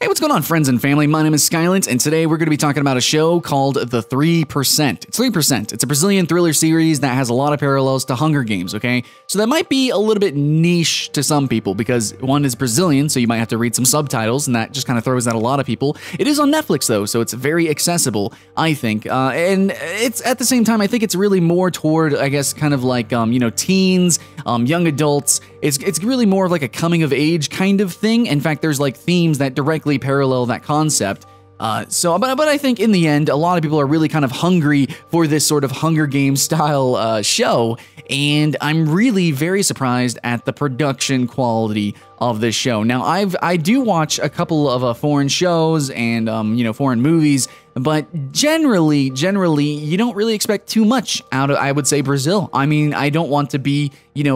Hey, what's going on, friends and family? My name is Skylent, and today we're going to be talking about a show called The 3%. It's 3%. It's a Brazilian thriller series that has a lot of parallels to Hunger Games, okay? So that might be a little bit niche to some people because one is Brazilian, so you might have to read some subtitles, and that just kind of throws out a lot of people. It is on Netflix, though, so it's very accessible, I think. And it's at the same time, I think it's really more toward, I guess, kind of like, teens, young adults. It's really more of like a coming of age kind of thing. In fact, there's like themes that directly parallel that concept. But I think in the end, a lot of people are really kind of hungry for this sort of Hunger Games style show, and I'm really very surprised at the production quality of this show. Now, I do watch a couple of foreign shows and foreign movies, but generally, you don't really expect too much out of, I would say, Brazil. I mean, I don't want to be,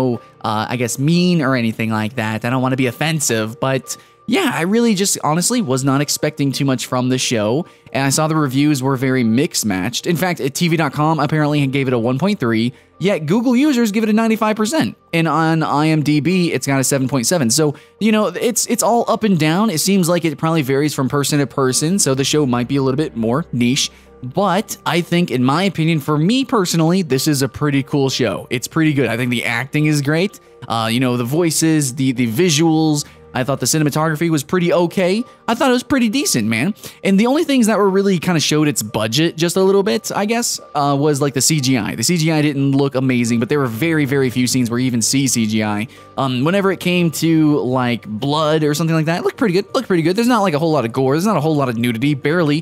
I guess mean or anything like that. I don't want to be offensive, but yeah, I really just honestly was not expecting too much from the show, and I saw the reviews were very mixed-matched. In fact, at TV.com apparently gave it a 1.3, yet Google users give it a 95%, and on IMDb it's got a 7.7. So, it's all up and down. It seems like it probably varies from person to person, so the show might be a little bit more niche. But I think, in my opinion, for me personally, this is a pretty cool show. It's pretty good. I think the acting is great. The voices, the visuals. I thought the cinematography was pretty okay. I thought it was pretty decent, man. And the only things that were really kind of showed its budget just a little bit, I guess, was like the CGI. The CGI didn't look amazing, but there were very, very few scenes where you even see CGI. Whenever it came to like blood or something like that, it looked pretty good. There's not like a whole lot of gore. There's not a whole lot of nudity, barely.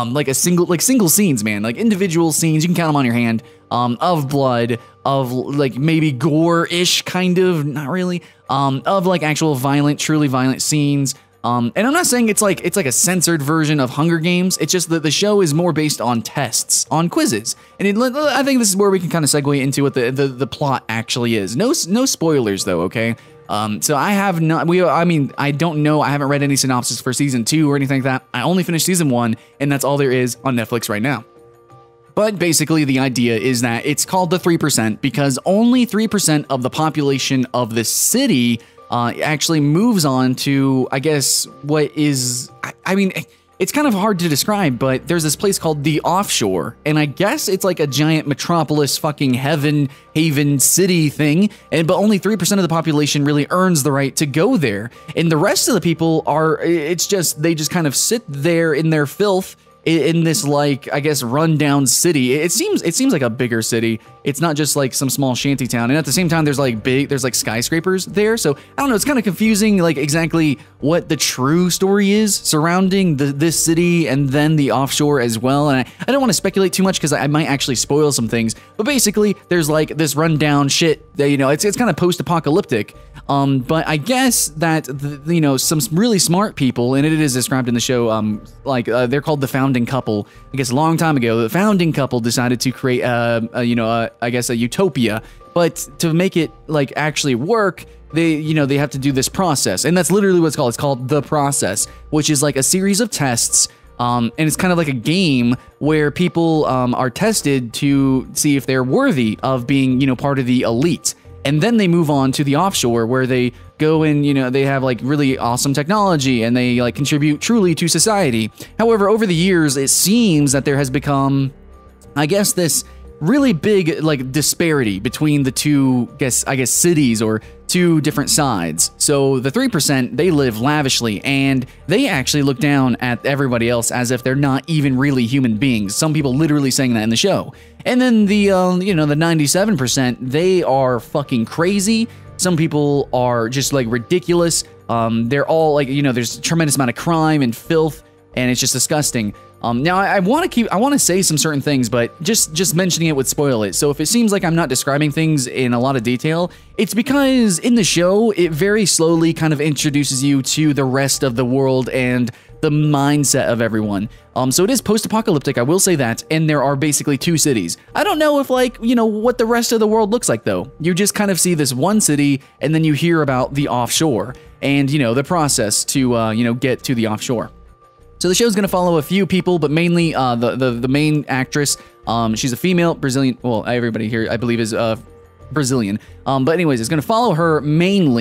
Single scenes, man, like individual scenes, you can count them on your hand, of blood, of like maybe gore-ish kind of, not really, of like actual truly violent scenes. And I'm not saying it's like a censored version of Hunger Games. It's just that the show is more based on tests, on quizzes. And I think this is where we can kind of segue into what the plot actually is. No spoilers though, okay? So I have not, I don't know, I haven't read any synopsis for season 2 or anything like that. I only finished season 1, and that's all there is on Netflix right now. But basically the idea is that it's called the 3% because only 3% of the population of the city actually moves on to, I guess, what is, it's kind of hard to describe, but there's this place called the Offshore, and I guess it's like a giant metropolis fucking haven city thing, but only 3% of the population really earns the right to go there, and the rest of the people they just kind of sit there in their filth in this, like, I guess, rundown city. It seems like a bigger city. It's not just like some small shanty town. And at the same time, there's like skyscrapers there. So I don't know. It's kind of confusing, like exactly what the true story is surrounding this city and then the Offshore as well. And I don't want to speculate too much because I might actually spoil some things. But basically, there's like this rundown shit that, it's kind of post-apocalyptic. But I guess that, some really smart people, and it is described in the show, they're called the founding couple. I guess a long time ago, the founding couple decided to create, I guess a utopia. But to make it like actually work, they have to do this process, and that's literally what it's called. It's called The Process, which is like a series of tests. And it's kind of like a game where people are tested to see if they're worthy of being, part of the elite. And then they move on to the Offshore where they go and, they have like really awesome technology and they like contribute truly to society. However, over the years, it seems that there has become, I guess, this really big like disparity between the two, I guess cities or two different sides. So the 3%, they live lavishly and they actually look down at everybody else as if they're not even really human beings. Some people literally saying that in the show. And then the, the 97%, they are fucking crazy. Some people are just like ridiculous. They're all like, there's a tremendous amount of crime and filth, and it's just disgusting. Now I want to say some certain things, but just mentioning it would spoil it. So if it seems like I'm not describing things in a lot of detail, it's because in the show, it very slowly kind of introduces you to the rest of the world and the mindset of everyone. So it is post-apocalyptic, I will say that, and there are basically 2 cities. I don't know if like, what the rest of the world looks like though. You just kind of see this one city, and then you hear about the Offshore and, the process to, get to the Offshore. So the show's going to follow a few people, but mainly the main actress. She's a female Brazilian. Well, everybody here, I believe, is Brazilian. But anyways, it's going to follow her mainly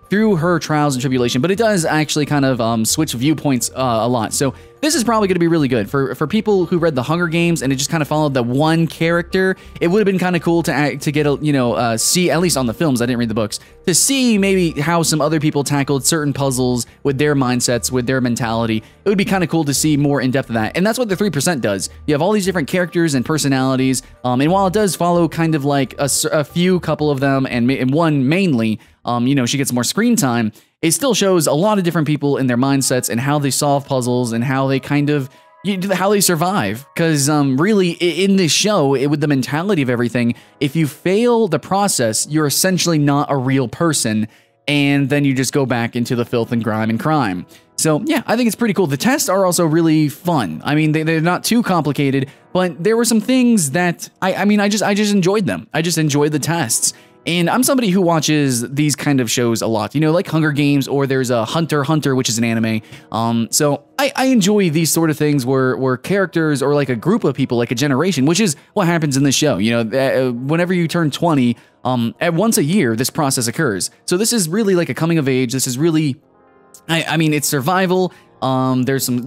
through her trials and tribulation, but it does actually kind of switch viewpoints a lot. So this is probably going to be really good for people who read the Hunger Games and it just kind of followed the one character. It would have been kind of cool to get a see, at least on the films, I didn't read the books, to see maybe how some other people tackled certain puzzles with their mindsets, with their mentality. It would be kind of cool to see more in depth of that, and that's what the 3% does. You have all these different characters and personalities, and while it does follow kind of like a few couple of them and one mainly, she gets more screen time, it still shows a lot of different people in their mindsets and how they solve puzzles and how they kind of, how they survive. Because really, in this show, with the mentality of everything, if you fail the process, you're essentially not a real person, and then you just go back into the filth and grime and crime. So yeah, I think it's pretty cool. The tests are also really fun. I mean, they're not too complicated, but there were some things that, I just enjoyed them. I just enjoyed the tests. And I'm somebody who watches these kind of shows a lot, like Hunger Games, or there's a Hunter, which is an anime. So I enjoy these sort of things where characters or like a group of people, like a generation, which is what happens in this show. Whenever you turn 20, once a year, this process occurs. So this is really like a coming of age. This is really, I mean, it's survival. There's some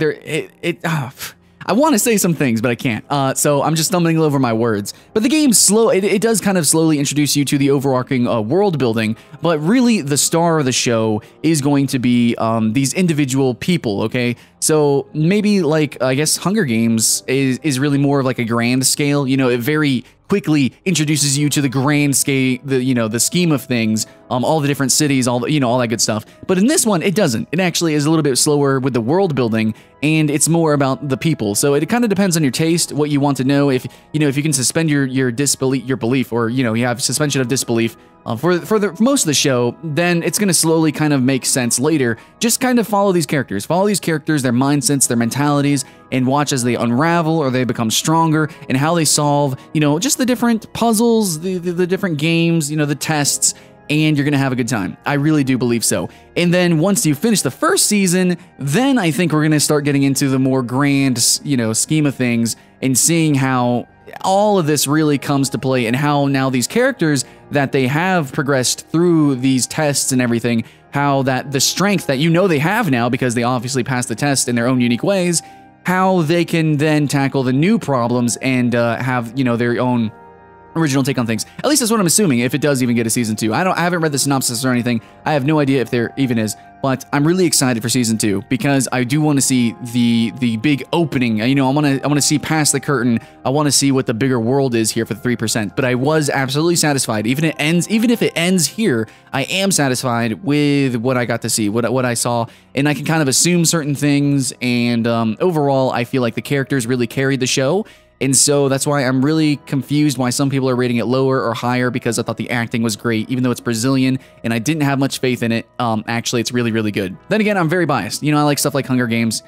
I want to say some things, but I can't. So I'm just stumbling over my words. But the game's slow. It does kind of slowly introduce you to the overarching world building. But really, the star of the show is going to be these individual people. Okay, so maybe like I guess Hunger Games is really more of like a grand scale. It very quickly introduces you to the grand scale, the scheme of things, all the different cities, all that good stuff. But in this one, it doesn't. It actually is a little bit slower with the world building, and it's more about the people. So it kind of depends on your taste, what you want to know. If you can suspend your belief, or you have suspension of disbelief for most of the show, then it's going to slowly kind of make sense later. Just kind of follow these characters, their mindsets, their mentalities, and watch as they unravel or they become stronger, and how they solve, just the different puzzles, the different games, the tests, and you're going to have a good time. I really do believe so. And then once you finish the first season, then I think we're going to start getting into the more grand, scheme of things, and seeing how all of this really comes to play, and how now these characters that they have progressed through these tests and everything, how that the strength that they have now, because they obviously passed the test in their own unique ways, how they can then tackle the new problems and have, their own original take on things. At least that's what I'm assuming, if it does even get a season 2. I haven't read the synopsis or anything. I have no idea if there even is, but I'm really excited for season 2 because I do want to see the big opening. I want to see past the curtain. I want to see what the bigger world is here for the 3%. But I was absolutely satisfied. Even if it ends here, I am satisfied with what I got to see, what I saw, and I can kind of assume certain things. And overall, I feel like the characters really carried the show. And so that's why I'm really confused why some people are rating it lower or higher, because I thought the acting was great, even though it's Brazilian, and I didn't have much faith in it. Actually, it's really, really good. Then again, I'm very biased. I like stuff like Hunger Games.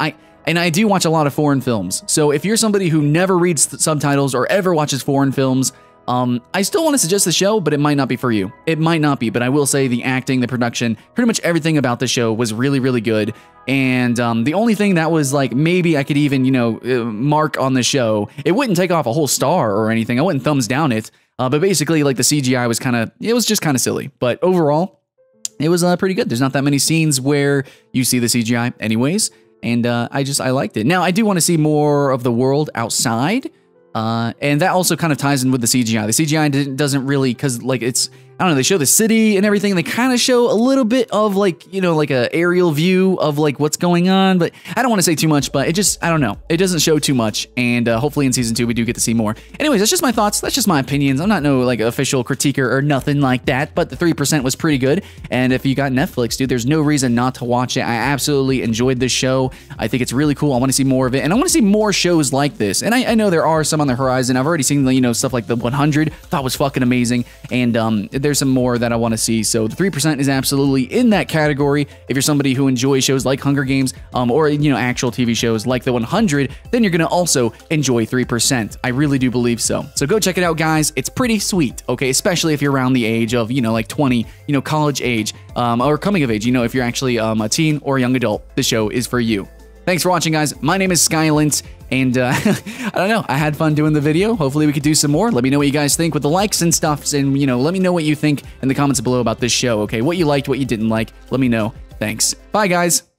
I do watch a lot of foreign films. So if you're somebody who never reads subtitles or ever watches foreign films, I still want to suggest the show, but it might not be for you. It might not be, but I will say the acting, the production, pretty much everything about the show was really, really good. And the only thing that was like, maybe I could even, mark on the show, it wouldn't take off a whole star or anything. I wouldn't thumbs down it. But basically, like, the CGI was just kind of silly. But overall, it was pretty good. There's not that many scenes where you see the CGI anyways. And I liked it. Now, I do want to see more of the world outside. And that also kind of ties in with the CGI. The CGI doesn't really, because like I don't know, they show the city and everything, and they kind of show a little bit of like, like a aerial view of like what's going on, but I don't want to say too much, but I don't know. It doesn't show too much, and hopefully in season 2 we do get to see more. Anyways, that's just my thoughts. That's just my opinions. I'm not no like official critiquer or nothing like that, but the 3% was pretty good, and if you got Netflix, dude, there's no reason not to watch it. I absolutely enjoyed this show. I think it's really cool. I want to see more of it, and I want to see more shows like this, and I know there are some on the horizon. I've already seen stuff like the 100, thought was fucking amazing, and there's some more that I want to see. So the 3% is absolutely in that category. If you're somebody who enjoys shows like Hunger Games, or actual TV shows like the 100, then you're gonna also enjoy 3%. I really do believe so. So go check it out, guys. It's pretty sweet, okay? Especially if you're around the age of like 20, college age, or coming of age. If you're actually a teen or a young adult, the show is for you. Thanks for watching, guys. My name is Skylent, and I don't know, I had fun doing the video. Hopefully we could do some more. Let me know what you guys think with the likes and stuff, and, you know, let me know what you think in the comments below about this show, okay? What you liked, what you didn't like, let me know. Thanks. Bye, guys.